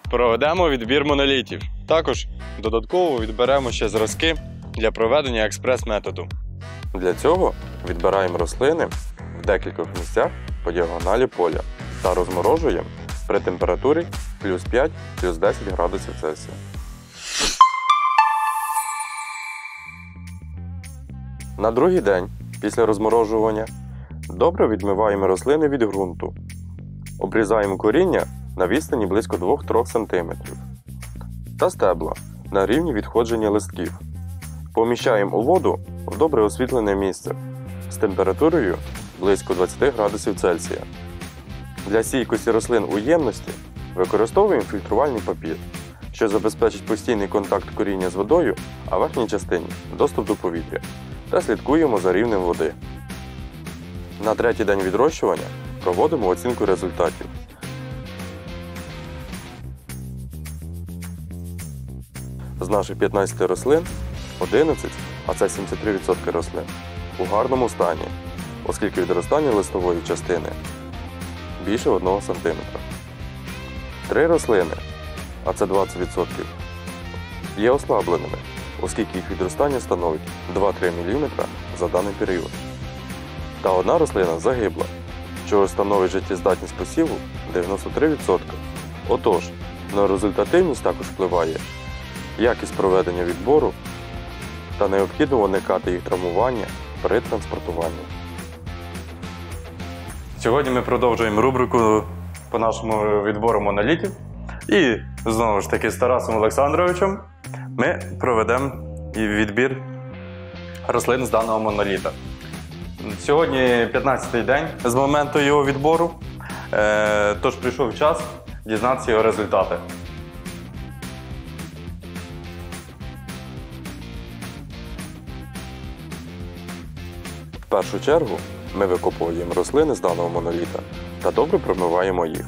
проведемо відбір монолітів. Також додатково відберемо ще зразки для проведення експрес-методу. Для цього відбираємо рослини в декількох місцях по діагоналі поля та розморожуємо при температурі плюс 5, плюс 10 градусів Цельсія. На другий день після розморожування добре відмиваємо рослини від ґрунту. Обрізаємо коріння на відстані близько 2-3 см та стебла на рівні відходження листків. Поміщаємо у воду в добре освітлене місце з температурою близько 20 градусів Цельсія. Для стійкості рослин у ємності використовуємо фільтрувальний папір, що забезпечить постійний контакт коріння з водою, а в верхній частині – доступ до повітря. Та слідкуємо за рівнем води. На третій день відрощування проводимо оцінку результатів. З наших 15 рослин 11, а це 73% рослин, у гарному стані, оскільки відростання листової частини більше 1 см. 3 рослини, а це 20%, є ослабленими, оскільки їх відростання становить 2-3 мм за даний період. Та одна рослина загибла, що становить життєздатність посіву 93%. Отож, на результативність також впливає якість проведення відбору та необхідно уникати їх травмування при транспортуванні. Сьогодні ми продовжуємо рубрику по нашому відбору монолітів. І знову ж таки з Тарасом Олександровичем ми проведемо відбір рослин з даного моноліта. Сьогодні 15-й день з моменту його відбору, тож прийшов час дізнатися його результати. В першу чергу ми викопуємо рослини з даного моноліта та добре промиваємо їх.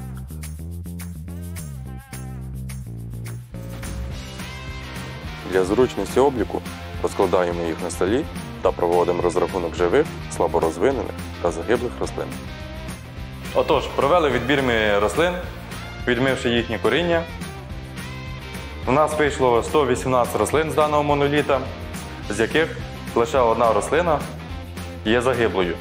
Для зручності обліку розкладаємо їх на столі та проводимо розрахунок живих, слаборозвинених та загиблих рослин. Отож, провели відбір ми рослин, відмивши їхнє коріння. У нас вийшло 118 рослин з даного моноліта, з яких лише одна рослина є загиблою,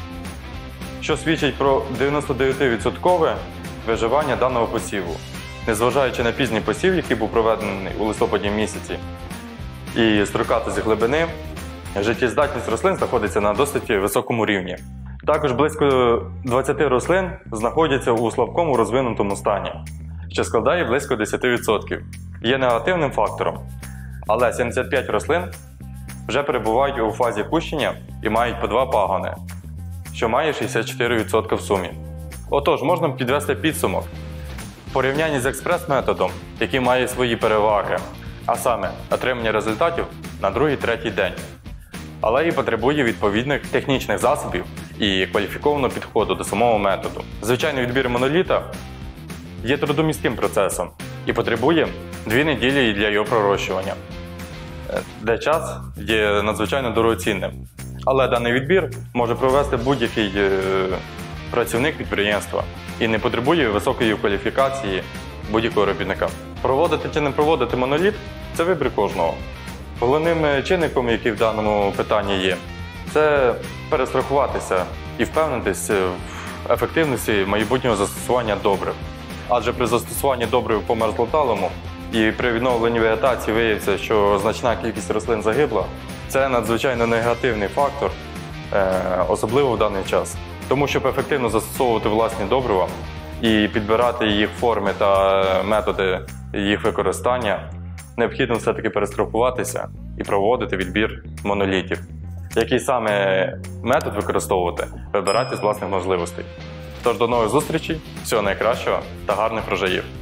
що свідчить про 99% виживання даного посіву. Незважаючи на пізній посів, який був проведений у листопаді місяці, і строкатості глибини, життєздатність рослин знаходиться на досить високому рівні. Також близько 20 рослин знаходяться у слабкому розвинутому стані, що складає близько 10%. Є негативним фактором, але 75 рослин вже перебувають у фазі кущення і мають по 2 пагони, що має 64% в сумі. Отож, можна підвести підсумок в порівнянні з експрес-методом, який має свої переваги, а саме отримання результатів на 2-3 день, але і потребує відповідних технічних засобів і кваліфікованого підходу до самого методу. Звичайний відбір моноліта є трудомістким процесом і потребує 2 неділі для його пророщування, де час є надзвичайно дорогоцінним. Але даний відбір може провести будь-який працівник підприємства і не потребує високої кваліфікації будь-якого робітника. Проводити чи не проводити моноліт – це вибір кожного. Головним чинником, який в даному питанні є, це перестрахуватися і впевнитися в ефективності майбутнього застосування добрив. Адже при застосуванні добрив по мерзлоталому і при відновленні вегетації виявиться, що значна кількість рослин загибла, це надзвичайно негативний фактор, особливо в даний час. Тому, щоб ефективно застосовувати власні добрива і підбирати їх форми та методи їх використання, необхідно все-таки перестрахуватися і проводити відбір монолітів. Який саме метод використовувати, вибирати з власних можливостей. Тож до нових зустрічей, всього найкращого та гарних врожаїв!